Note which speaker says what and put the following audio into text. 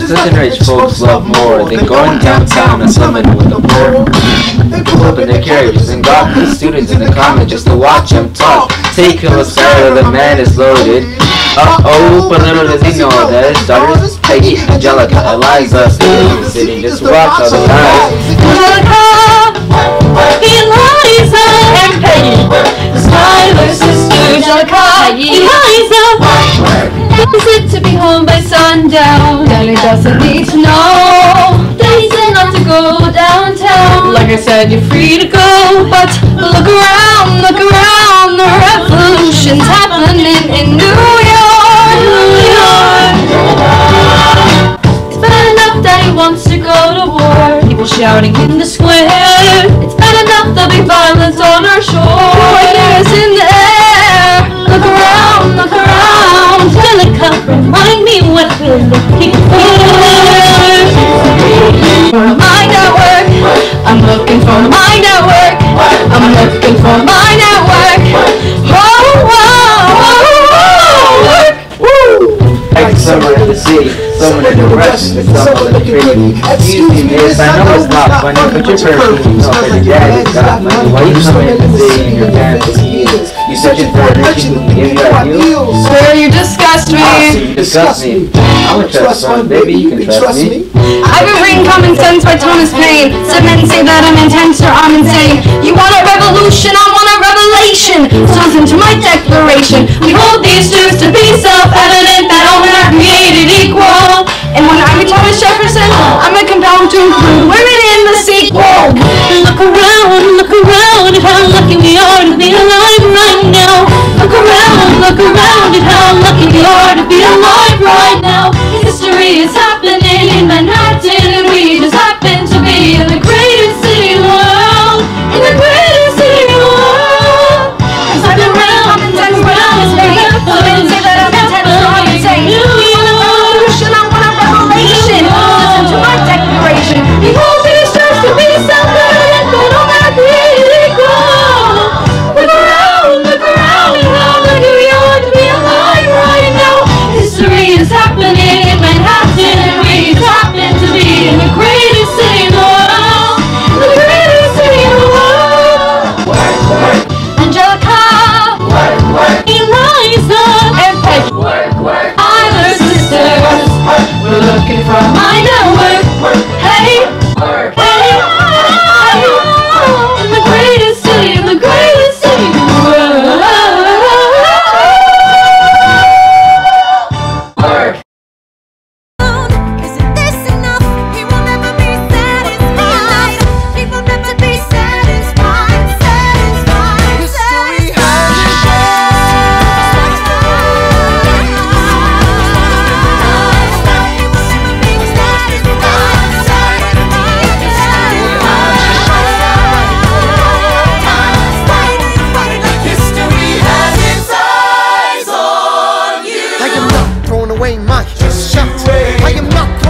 Speaker 1: Certain rich folks love more than going downtown and swimming with the poor. They pull up in their carriages and got the students in the college just to watch them talk. Take him aside, the man is loaded. Uh-oh, but little does he know that his daughters Peggy, Angelica, Eliza, sitting just watch all the time.
Speaker 2: Angelica, Eliza, and Peggy, the Skylar sisters. Angelica, Eliza. Is it to be home by sundown? Daddy doesn't need to know. Daddy said not to go downtown. Like I said, you're free to go, but look around, the revolution's happening in New York, New York. It's bad enough Daddy wants to go to war. People shouting in the square. It's bad enough there'll be violence on our shore. Fires in the air. Look around, Angelica, remind me what we're looking for. For a mind at work, I'm looking for a mind at work. I'm looking for a mind at work. Work.
Speaker 1: Like summer in the city, someone in the rush, someone in the tree. Excuse me, miss, I know it's not funny, but your perfume, you know that your daddy's got money. Why you coming in the city and your fancy? You searching for a rich who can give you ideals?
Speaker 2: Sir, you disgust me.
Speaker 1: Oh, so you disgust me. I'm a trust fund, baby, you can trust me.
Speaker 2: I've been reading Common Sense by Thomas Paine. Some men say that I'm intense or I'm insane. You want a revolution, I want a revelation. So listen to my declaration. We hold these truths to be self-evident, that all men are created equal. And when I meet Thomas Jefferson, I'm compelled to include women in the sequel. Look around at how lucky we are to be alive right now. Look around at how lucky we are to be alive right now. History is happening in Manhattan, and we just happen to be in the greatest city in the world. In the greatest city in the world. 'Cause I've been around and done around this day. So men say that I'm intense or I'm insane. You want a revolution, I want a revelation. Listen to my declaration. Behold these truths to be self-evident, that all men are created equal. Look around and how lucky we are to be alive right now. History is happening in Manhattan, and we just happen to be in the greatest city in the world. The greatest city in the world. Angelica, Eliza, and Peggy, Tyler sisters. We're looking for a mind at work. Hey, in the greatest city, in the greatest city in the world.
Speaker 3: Isn't this enough? He will never be satisfied. He will never be satisfied. History has its eyes on you. I am not throwing away my shot. I am not